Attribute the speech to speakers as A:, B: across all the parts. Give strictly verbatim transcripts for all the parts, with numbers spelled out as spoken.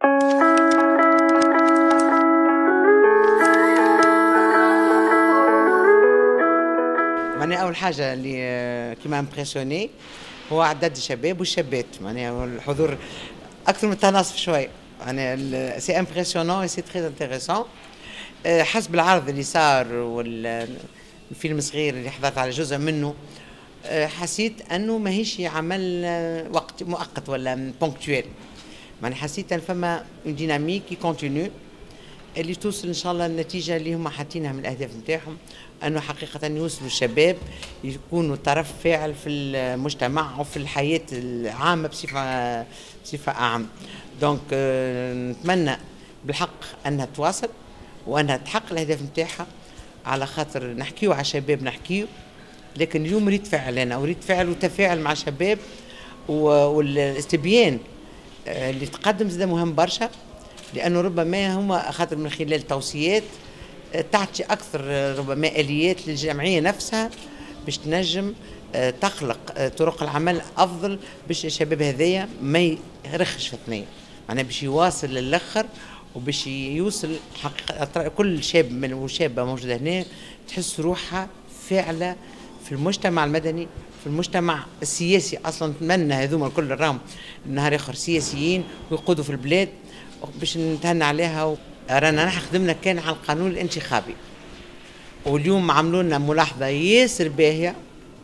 A: معناها أول حاجة اللي كيما امبرسيوني هو عدد الشباب والشابات، معناها الحضور أكثر من التناصف شوية، معناها سي امبرسيونون سي تري انتيريسون. حسب العرض اللي صار والفيلم الصغير اللي حضرت على جزء منه، حسيت أنه ماهيش عمل وقت مؤقت ولا بونكتويل، معناها حسيت أن فما ديناميك كونتينيو اللي توصل ان شاء الله النتيجه اللي هم حاطينها من الاهداف نتاعهم، انه حقيقه يوصلوا الشباب يكونوا طرف فاعل في المجتمع وفي الحياه العامه بصفه بصفه اعم. دونك نتمنى بالحق انها تواصل وانها تحقق الاهداف نتاعها، على خاطر نحكيو على الشباب نحكيو، لكن اليوم ريت فعل انا اريد فعل وتفاعل مع الشباب، والاستبيان اللي تقدم زاد مهم برشا، لأنه ربما هما خاطر من خلال توصيات تعطي أكثر ربما آليات للجمعية نفسها باش تنجم تخلق طرق العمل أفضل باش الشباب هذايا ما يرخش في الثنية، معناها باش يواصل للآخر وباش يوصل حقيقة كل شاب من وشابة موجودة هنا تحس روحها فاعلة في المجتمع المدني، في المجتمع السياسي. أصلا نتمنى هذوما الكل راهم نهار آخر سياسيين ويقودوا في البلاد باش نتهنى عليها. رانا نحن خدمنا كان على القانون الانتخابي، واليوم عملوا لنا ملاحظه ياسر باهيه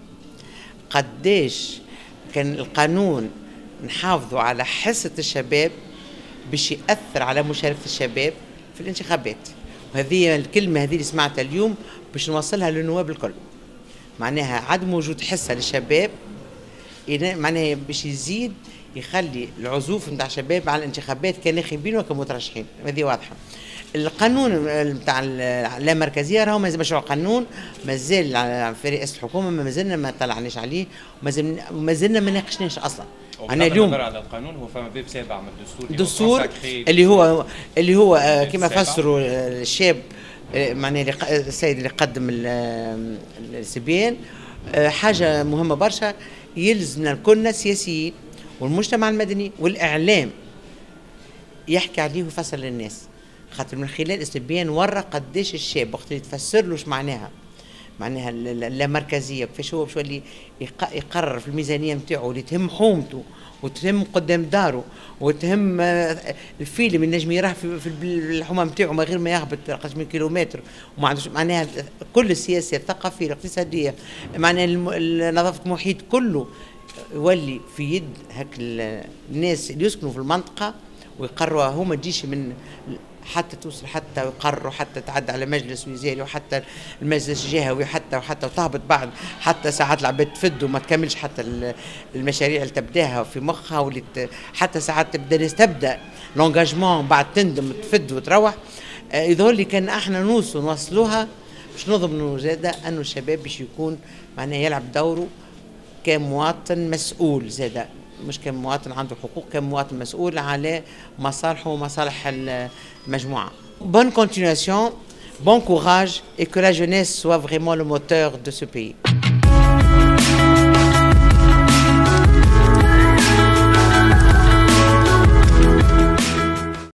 A: قداش كان القانون نحافظوا على حصه الشباب باش ياثر على مشاركه الشباب في الانتخابات، وهذه الكلمه هذه اللي سمعتها اليوم باش نوصلها للنواب الكل، معناها عدم وجود حصه للشباب معناها باش يزيد يخلي العزوف نتاع الشباب على الانتخابات كناخبين وكمترشحين، هذه واضحه. القانون نتاع اللامركزيه راهو مشروع قانون مازال في رئاسه الحكومه، ما زلنا ما طلعناش عليه وما زلنا ما ناقشناش اصلا.
B: انا اليوم على القانون هو فما باب سابع من الدستور،
A: الدستور اللي هو اللي هو كما فسروا الشاب معناها السيد اللي قدم السبيان، حاجه مهمه برشا يلزمنا كلنا سياسيين والمجتمع المدني والإعلام يحكي عليه ويفسر للناس، خاطر من خلال استبيان ورا قداش الشاب وقت اللي تفسر له معناها معناها اللامركزيه كيفاش هو باش يولي يقرر في الميزانيه نتاعو اللي تهم حومته وتهم قدام داره وتهم الفيلم النجم يراه في الحومه نتاعو من غير ما يهبط قداش من كيلومتر، وما عندوش معناها كل السياسه الثقافيه الاقتصاديه معناها نظافه المحيط كله يولي في يد هك الناس اللي يسكنوا في المنطقه ويقرروها هما، تجيش من حتى توصل حتى يقرروا حتى تعدى على مجلس وزاري وحتى المجلس الجهوي حتى وحتى وتهبط بعد حتى ساعات العباد تفد وما تكملش حتى المشاريع اللي تبداها في مخها، واللي حتى ساعات تبدا ناس تبدا لونجاجمون بعد تندم تفد وتروح. يظهر لي كان احنا نوصلوا نوصلوها باش نضمنوا زاده انه الشباب باش يكون معناه يلعب دوره كمواطن مسؤول، زاده مش كمواطن عنده حقوق، كمواطن مسؤول على مصالحه ومصالح المجموعة. Bonne continuation, bon courage et que la jeunesse soit vraiment le moteur de ce pays.